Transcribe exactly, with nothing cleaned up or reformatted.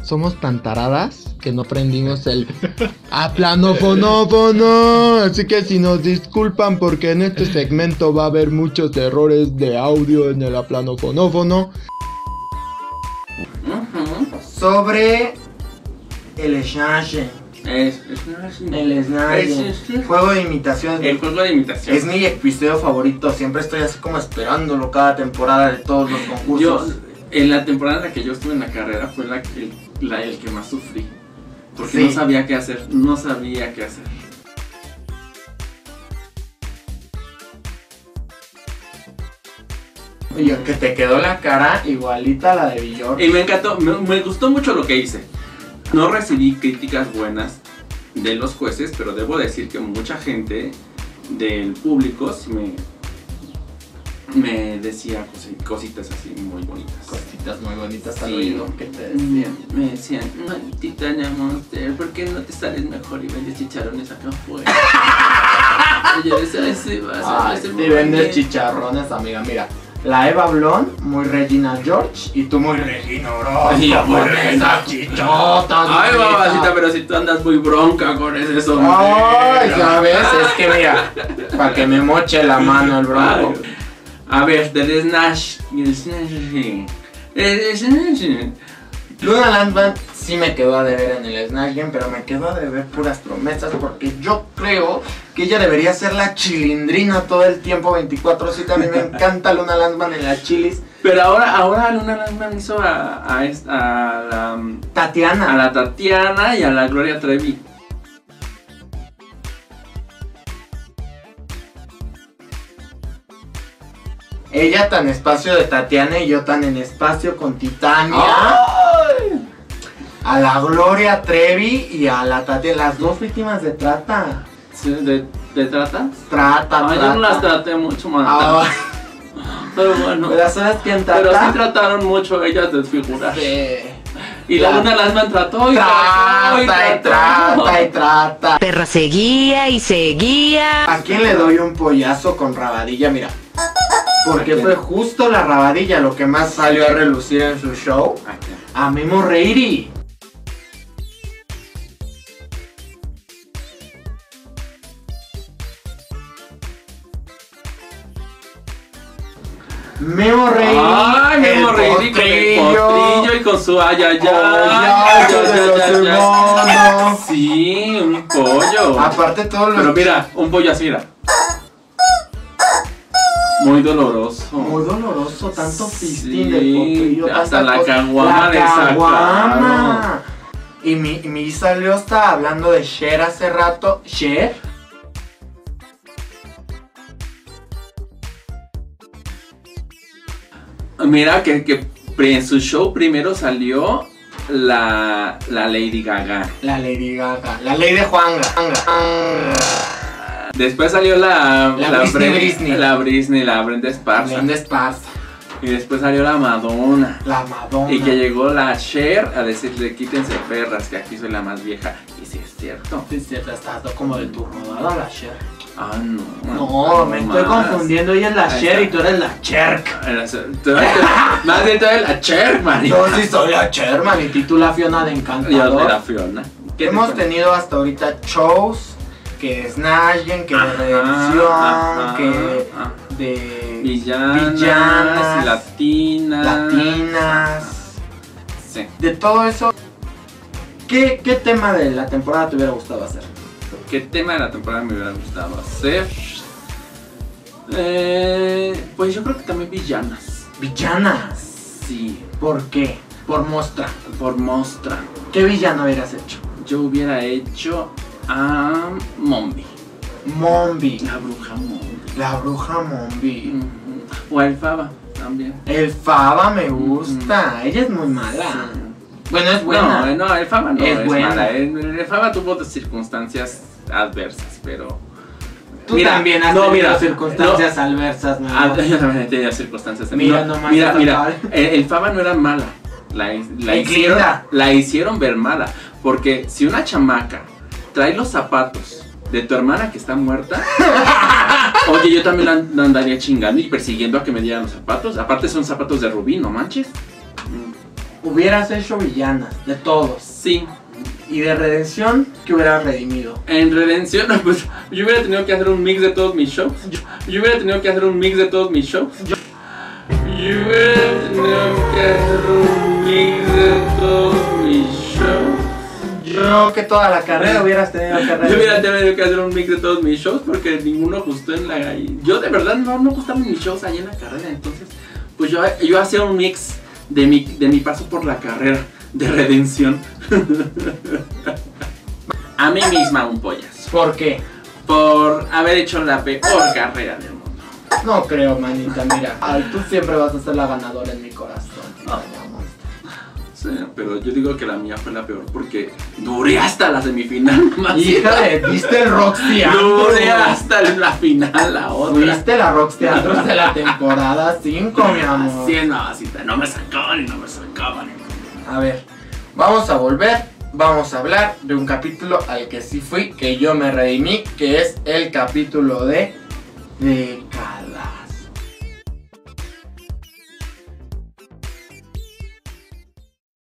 somos tan taradas que no aprendimos el aplanofonófono. Así que si nos disculpan porque en este segmento va a haber muchos errores de audio en el aplanofonófono. Uh-huh. Sobre el Snatch. Es, es, El Snatch. es, es, es, Juego de imitación. El juego de imitación. Es mi episodio favorito. Siempre estoy así como esperándolo cada temporada de todos los concursos. Yo, en la temporada en la que yo estuve en la carrera fue la, el, la, el que más sufrí. Porque Sí. no sabía qué hacer. No sabía qué hacer. Y que te quedó la cara igualita a la de Villor. Y me encantó, me, me gustó mucho lo que hice. No recibí críticas buenas de los jueces, pero debo decir que mucha gente del público sí me, me decía cosi- cositas así muy bonitas. Cositas muy bonitas al Sí. oído que te Me, decían. me decían, maldita Ña Monster, ¿por qué no te sales mejor y vendes chicharrones acá afuera? Y yo decía, "Ay, sí, vas a Ay, hacer si muy vendes bien". chicharrones, amiga, mira. La Eva Blon, muy Regina George, y tú muy Regina Orozco, muy con esas chichotas. Ay, bonita. babacita, pero si tú andas muy bronca con ese sombrero. Ay, ¿sabes? Es que mira, para que me moche la mano el bronco. A ver, del Snatch. El Snatch. El Snatch. Luna Land Band sí me quedó a deber en el Snatch Game, pero me quedó a deber puras promesas porque yo creo que ella debería ser la chilindrina todo el tiempo, veinticuatro siete. A mí me encanta Luna Land Band en las chilis. Pero ahora, ahora Luna Landman hizo a, a, esta- a la Tatiana. a la Tatiana y a la Gloria Trevi. Ella tan espacio de Tatiana y yo tan en espacio con Titania. ¡Ay! A la Gloria Trevi y a la Tatiana, las dos víctimas de trata. ¿Sí? ¿De, de trata? Trata, Ay, trata. yo no las traté mucho más. Ah, Pero bueno. ¿pero sabes quién trata? Pero sí trataron mucho ellas de desfigurar. Sí. Y la La- Luna Landman trató y trató y Trata y trató. trata y trata. Perra seguía y seguía. ¿A quién le doy un pollazo con rabadilla? Mira. Porque ¿A quién? fue justo la rabadilla lo que más salió a relucir en su show. Aquí. A Memo Reiri. Memo Reiri. Ay, Memo el Reiri con el potrillo y con su ayayay. Ay, ay, de los hermanos. Sí, un pollo. Aparte todos los... Pero mira, un pollo así, mira. Muy doloroso. Muy doloroso, tanto Sí, fisting del potrillo. hasta tanta la cosa. caguama La le sacaron. caguama. Y mi, y mi salió estaba hablando de Cher hace rato. ¿Cher? Mira que, que en su show primero salió la, la Lady Gaga. La Lady Gaga. La ley de Juanga. Después salió la La Britney, Bre- Britney. la Britney, la Brenda Esparza. Brenda Esparza. Y después salió la Madonna. La Madonna. Y que llegó la Cher a decirle quítense perras, que aquí soy la más vieja. Y sí es cierto. Sí, sí, está como de tu rodada la Cher. Ah, no. No, me estoy más. confundiendo. Ella es la Ahí Cher está. y tú eres la Cherk. Era- tú eres- Más bien tú eres la Cher, man. Yo sí soy la Cher, man. Y tú tú la Fiona de Yo Encantador. de la Fiona. ¿Qué Hemos te- tenido hasta ahorita shows que Snatch Game, que de Ajá, redención, ajá, que ajá. de Villanas, villanas, latinas. latinas, Sí. de todo eso. ¿Qué, ¿Qué tema de la temporada te hubiera gustado hacer? ¿Qué tema de la temporada me hubiera gustado hacer? Eh, pues yo creo que también villanas. Villanas. Sí, ¿Por qué? Por Mostra. por Mostra. ¿Qué villano hubieras hecho? Yo hubiera hecho a Mombi. Mombi. La bruja Mombi. La bruja Mombi. Ujú. O a Elfaba también. El Faba me gusta. Ella es muy mala. Sí. Bueno, es buena. No, no, Elfaba no Es es, buena. mala. El- Elfaba tuvo circunstancias adversas, pero... Tú también has no, tenido mira, circunstancias adversas, mi Ah, amor. yo también he tenido circunstancias. Mira no, nomás mira, esta mira, padre. el, el Faba no era mala. La, la, Es hicieron, linda. la hicieron ver mala. Porque si una chamaca trae los zapatos de tu hermana que está muerta, oye, yo también la, la andaría chingando y persiguiendo a que me dieran los zapatos. Aparte son zapatos de rubí, no manches. hubieras hecho villanas, de todos. Sí. Y de redención, ¿qué hubieras redimido? En redención, pues yo hubiera tenido que hacer un mix de todos mis shows. Yo, yo hubiera tenido que hacer un mix de todos mis shows. Yo, yo hubiera tenido que hacer un mix de todos mis shows. Yo que toda la carrera hubieras tenido que Yo hubiera tenido que hacer un mix de todos mis shows porque ninguno gustó en la... Yo de verdad no, no gustaban mis shows ahí en la carrera, entonces pues yo, yo hacía un mix de mi, de mi paso por la carrera de redención. A mí misma un pollas. ¿Por qué? Por haber hecho la peor carrera del mundo. No creo, manita, mira. Ay, tú siempre vas a ser la ganadora en mi corazón. Oh. Sí, pero yo digo que la mía fue la peor porque duré hasta la semifinal. Hija de, viste el Roxy Duré hasta la final, la otra. Fuiste la Roxy Andros de la temporada cinco, mi amor. Sí, no, sí, no me sacaban y no me sacaban. A ver, vamos a volver. Vamos a hablar de un capítulo al que sí fui, que yo me redimí, que es el capítulo de... ¿De